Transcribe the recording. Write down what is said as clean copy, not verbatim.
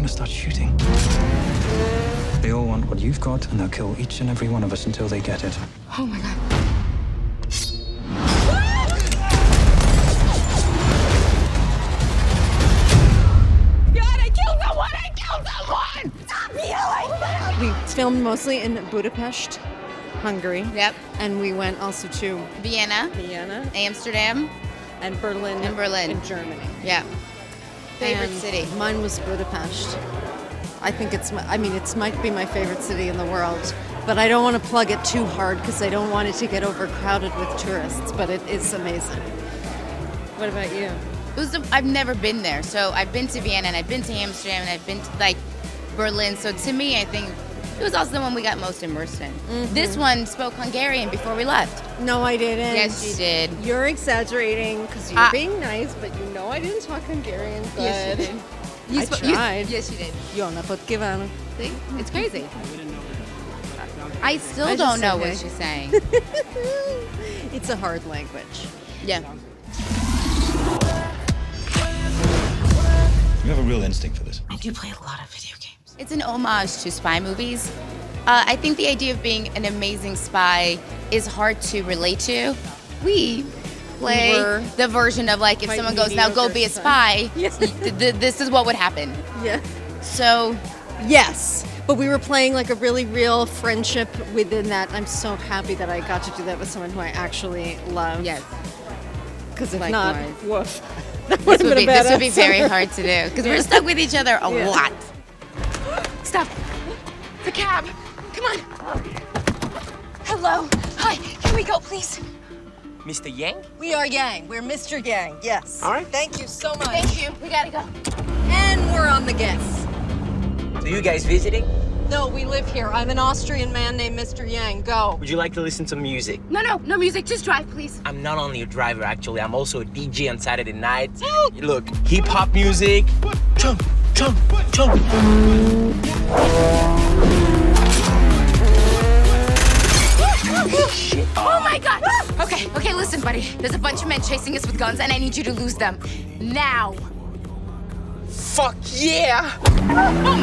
gonna start shooting. They all want what you've got, and they'll kill each and every one of us until they get it. Oh my God. God, I killed someone! I killed someone! Stop yelling! We filmed mostly in Budapest, Hungary. Yep. And we went also to Vienna, Amsterdam, and Berlin. In Germany. Yeah. Favorite And city? Mine was Budapest. I think it might be my favorite city in the world. But I don't want to plug it too hard because I don't want it to get overcrowded with tourists. But it is amazing. What about you? I've never been there, so I've been to Vienna and I've been to Amsterdam and I've been to Berlin. So to me, I think it was also the one we got most immersed in. Mm-hmm. This one spoke Hungarian before we left. No, I didn't. Yes, you did. You're exaggerating because you're being nice, but you know I didn't talk Hungarian good. Yes, you did. I tried. Yes, you did. Jó napot kívánok. See? It's crazy. I still don't know what she's saying. It's a hard language. Yeah. You have a real instinct for this. I do play a lot of video games. It's an homage to spy movies. I think the idea of being an amazing spy is hard to relate to. We play the version of if someone goes, now go be a spy, this is what would happen. Yeah. So, yes. But we were playing a really real friendship within that. I'm so happy that I got to do that with someone who I actually love. yes. Because if Likewise. not, woof. This would be very hard to do because we're stuck with each other a lot. Stop. The cab. Come on. Hello. Hi. Can we go, please? Mr. Yang? We are Yang. We're Mr. Yang. Yes. All right. Thank you so much. Thank you. We gotta go. And we're on the guess. So you guys visiting? No, we live here. I'm an Austrian man named Mr. Yang. Go. Would you like to listen to music? No music. Just drive, please. I'm not only a driver, actually. I'm also a DJ on Saturday nights. Look, hip-hop music. Jump, jump, jump. Shit. Oh my God. Okay, listen, buddy. There's a bunch of men chasing us with guns, and I need you to lose them. Now. Fuck yeah!